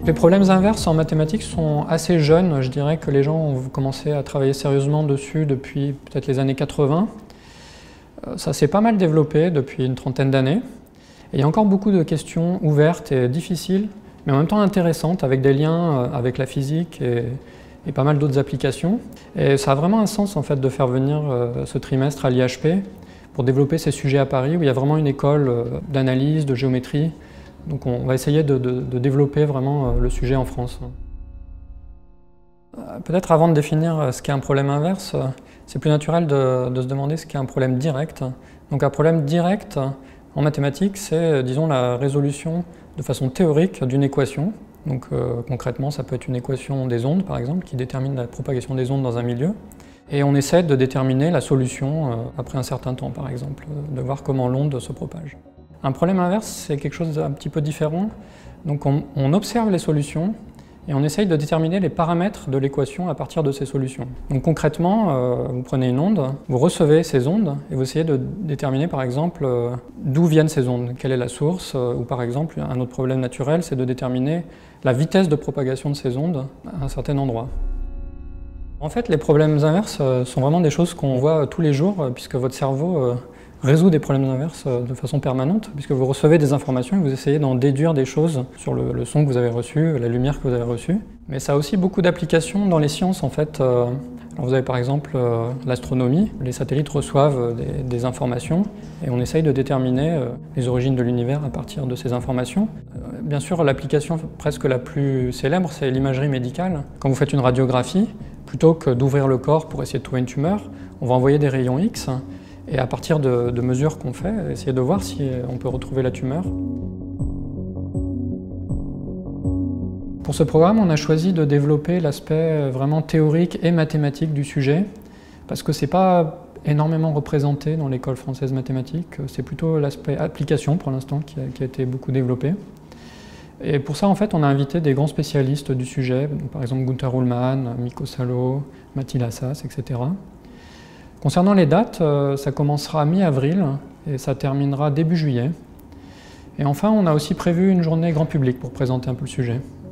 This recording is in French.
Les problèmes inverses en mathématiques sont assez jeunes. Je dirais que les gens ont commencé à travailler sérieusement dessus depuis peut-être les années 80. Ça s'est pas mal développé depuis une trentaine d'années. Et il y a encore beaucoup de questions ouvertes et difficiles, mais en même temps intéressantes, avec des liens avec la physique et pas mal d'autres applications. Et ça a vraiment un sens en fait de faire venir ce trimestre à l'IHP pour développer ces sujets à Paris, où il y a vraiment une école d'analyse, de géométrie. Donc on va essayer de développer vraiment le sujet en France. Peut-être avant de définir ce qu'est un problème inverse, c'est plus naturel de se demander ce qu'est un problème direct. Donc un problème direct en mathématiques, c'est disons la résolution de façon théorique d'une équation. Donc concrètement, ça peut être une équation des ondes par exemple, qui détermine la propagation des ondes dans un milieu. Et on essaie de déterminer la solution après un certain temps par exemple, de voir comment l'onde se propage. Un problème inverse, c'est quelque chose d'un petit peu différent. Donc on observe les solutions et on essaye de déterminer les paramètres de l'équation à partir de ces solutions. Donc concrètement, vous prenez une onde, vous recevez ces ondes et vous essayez de déterminer par exemple d'où viennent ces ondes, quelle est la source, ou par exemple un autre problème naturel, c'est de déterminer la vitesse de propagation de ces ondes à un certain endroit. En fait, les problèmes inverses sont vraiment des choses qu'on voit tous les jours puisque votre cerveau résout des problèmes inverses de façon permanente, puisque vous recevez des informations et vous essayez d'en déduire des choses sur le son que vous avez reçu, la lumière que vous avez reçue. Mais ça a aussi beaucoup d'applications dans les sciences en fait. Alors vous avez par exemple l'astronomie, les satellites reçoivent des informations et on essaye de déterminer les origines de l'univers à partir de ces informations. Bien sûr, l'application presque la plus célèbre, c'est l'imagerie médicale. Quand vous faites une radiographie, plutôt que d'ouvrir le corps pour essayer de trouver une tumeur, on va envoyer des rayons X. Et à partir de mesures qu'on fait, essayer de voir si on peut retrouver la tumeur. Pour ce programme, on a choisi de développer l'aspect vraiment théorique et mathématique du sujet, parce que ce n'est pas énormément représenté dans l'école française mathématique, c'est plutôt l'aspect application pour l'instant qui a été beaucoup développé. Et pour ça, en fait, on a invité des grands spécialistes du sujet, par exemple Gunther Ullmann, Mikko Salo, Matti Lassas, etc. Concernant les dates, ça commencera mi-avril et ça terminera début juillet. Et enfin, on a aussi prévu une journée grand public pour présenter un peu le sujet.